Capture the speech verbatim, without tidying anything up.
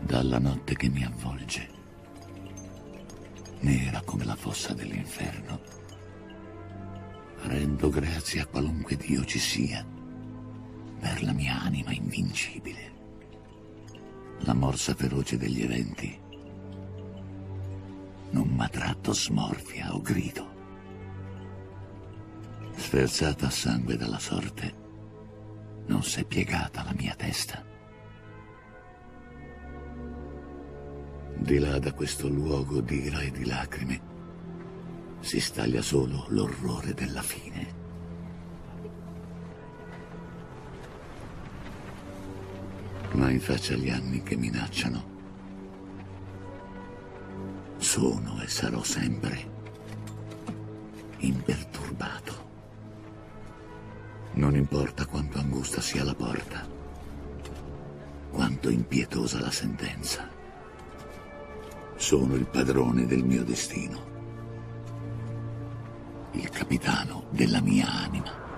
Dalla notte che mi avvolge, nera come la fossa dell'inferno, rendo grazie a qualunque Dio ci sia per la mia anima invincibile. La morsa feroce degli eventi non m'ha tratto smorfia o grido. Sferzata a sangue dalla sorte, non s'è piegata la mia testa. Di là da questo luogo d'ira e di lacrime si staglia solo l'orrore della fine. Ma in faccia agli anni che minacciano, sono e sarò sempre imperturbato. Non importa quanto angusta sia la porta, quanto impietosa la sentenza. Sono il padrone del mio destino, il capitano della mia anima.